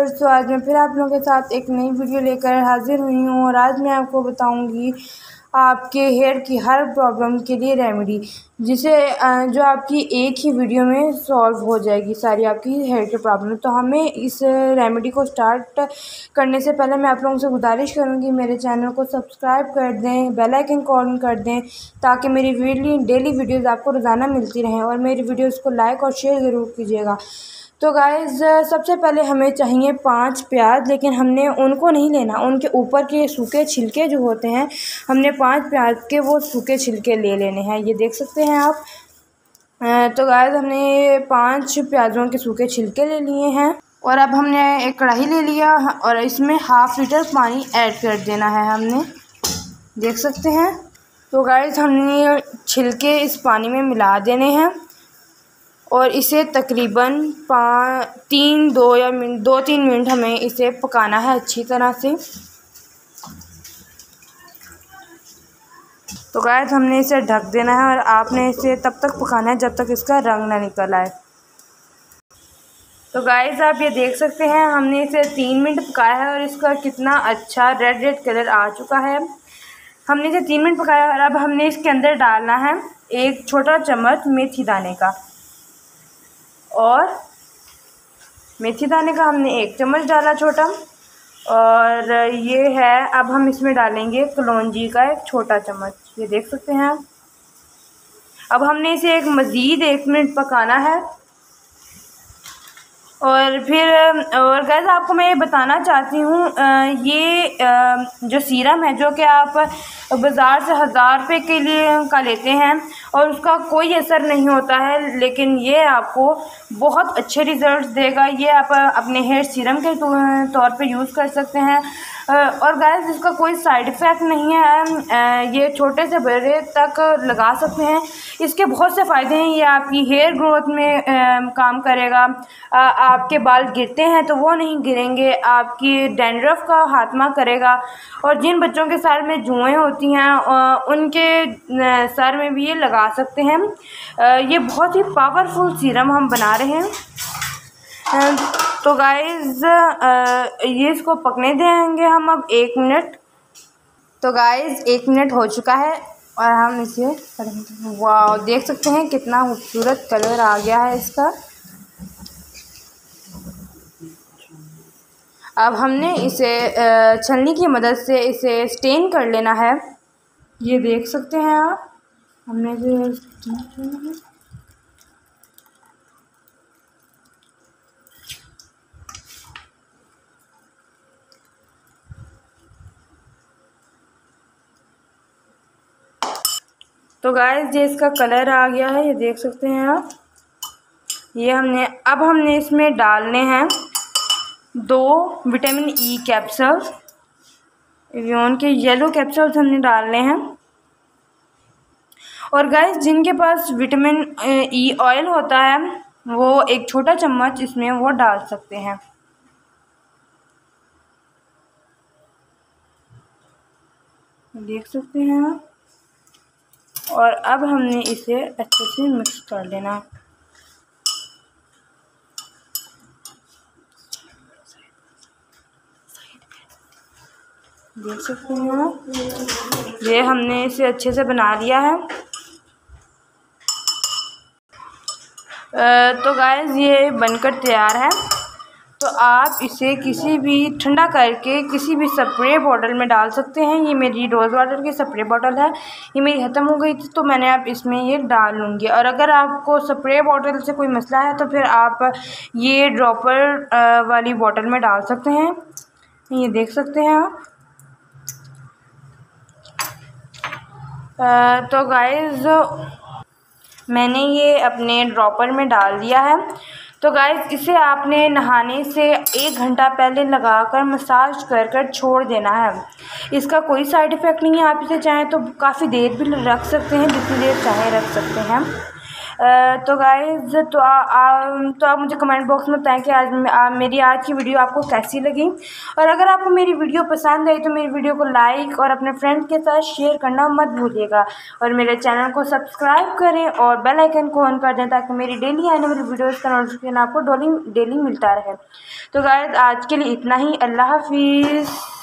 Viewers, तो आज मैं फिर आप लोगों के साथ एक नई वीडियो लेकर हाजिर हुई हूँ और आज मैं आपको बताऊँगी आपके हेयर की हर प्रॉब्लम के लिए रेमेडी, जिसे जो आपकी एक ही वीडियो में सॉल्व हो जाएगी सारी आपकी हेयर की प्रॉब्लम। तो हमें इस रेमेडी को स्टार्ट करने से पहले मैं आप लोगों से गुजारिश करूँगी मेरे चैनल को सब्सक्राइब कर दें, बेल आइकन को ऑन कर दें ताकि मेरी डेली वीडियोस आपको रोज़ाना मिलती रहें और मेरी वीडियोस को लाइक और शेयर ज़रूर कीजिएगा। तो गाइज़, सबसे पहले हमें चाहिए 5 प्याज, लेकिन हमने उनको नहीं लेना, उनके ऊपर के सूखे छिलके जो होते हैं, हमने 5 प्याज के वो सूखे छिलके ले लेने हैं। ये देख सकते हैं आप। तो गाइज़, हमने 5 प्याज़ों के सूखे छिलके ले लिए हैं और अब हमने एक कढ़ाई ले लिया और इसमें ½ लीटर पानी ऐड कर देना है हमने, देख सकते हैं। तो गाइज़, हमने छिलके इस पानी में मिला देने हैं और इसे तकरीबन 2-3 मिनट हमें इसे पकाना है अच्छी तरह से। तो गाइस, हमने इसे ढक देना है और आपने इसे तब तक पकाना है जब तक इसका रंग ना निकल आए। तो गाइस, आप ये देख सकते हैं हमने इसे 3 मिनट पकाया है और इसका कितना अच्छा रेड कलर आ चुका है। हमने इसे 3 मिनट पकाया और अब हमने इसके अंदर डालना है 1 छोटा चम्मच मेथी दाने का, और मेथी दाने का हमने 1 चम्मच डाला छोटा, और ये है। अब हम इसमें डालेंगे कलौंजी का 1 छोटा चम्मच, ये देख सकते हैं आप। अब हमने इसे मज़ीद 1 मिनट पकाना है और गाइस, आपको मैं ये बताना चाहती हूँ, ये जो सीरम है जो कि आप बाज़ार से 1000 रुपये के लिए का लेते हैं और उसका कोई असर नहीं होता है, लेकिन ये आपको बहुत अच्छे रिज़ल्ट देगा। ये आप अपने हेयर सीरम के तौर पे यूज़ कर सकते हैं और गाइस, इसका कोई साइड इफ़ेक्ट नहीं है। ये छोटे से बड़े तक लगा सकते हैं। इसके बहुत से फ़ायदे हैं। ये आपकी हेयर ग्रोथ में काम करेगा। आपके बाल गिरते हैं तो वो नहीं गिरेंगे, आपकी डैंड्रफ का खात्मा करेगा, और जिन बच्चों के सर में जुएँ होती हैं उनके सर में भी ये लगा सकते हैं। ये बहुत ही पावरफुल सीरम हम बना रहे हैं। तो गाइज़, ये इसको पकने देंगे हम अब 1 मिनट। तो गाइज़, 1 मिनट हो चुका है और हम इसे, वाह, देख सकते हैं कितना खूबसूरत कलर आ गया है इसका। अब हमने इसे छलनी की मदद से इसे स्टेन कर लेना है, ये देख सकते हैं आप। हमने इसे तो गाइस, ये इसका कलर आ गया है, ये देख सकते हैं आप। ये अब हमने इसमें डालने हैं 2 विटामिन ई कैप्सूल्स, एवियन के येलो कैप्सूल्स हमने डालने हैं। और गाइस, जिनके पास विटामिन ई ऑयल होता है वो 1 छोटा चम्मच इसमें वो डाल सकते हैं, देख सकते हैं आप। और अब हमने इसे अच्छे से मिक्स कर लेना, देख सकते हैं आप। ये हमने इसे अच्छे से बना लिया है। तो गाइस, ये बनकर तैयार है। तो आप इसे किसी भी ठंडा करके किसी भी स्प्रे बॉटल में डाल सकते हैं। ये मेरी रोज़ वाटर की स्प्रे बॉटल है, ये मेरी ख़त्म हो गई थी तो मैंने अब इसमें ये डाल लूँगी। और अगर आपको स्प्रे बॉटल से कोई मसला है तो फिर आप ये ड्रॉपर वाली बॉटल में डाल सकते हैं, ये देख सकते हैं आप। तो गाइज़, मैंने ये अपने ड्रॉपर में डाल दिया है। तो गाइज़, इसे आपने नहाने से 1 घंटा पहले लगाकर मसाज कर छोड़ देना है। इसका कोई साइड इफ़ेक्ट नहीं है। आप इसे चाहें तो काफ़ी देर भी रख सकते हैं, जितनी देर चाहे रख सकते हैं। तो गाइज़ तो आप मुझे कमेंट बॉक्स में बताएं कि मेरी आज की वीडियो आपको कैसी लगी। और अगर आपको मेरी वीडियो पसंद आई तो मेरी वीडियो को लाइक और अपने फ्रेंड के साथ शेयर करना मत भूलिएगा। और मेरे चैनल को सब्सक्राइब करें और बेल आइकन को ऑन कर दें ताकि मेरी डेली आने वाली वीडियोज़ का नोटिफिकेशन आपको डेली मिलता रहे। तो गाइज़ आज के लिए इतना ही। अल्लाह हाफिज़।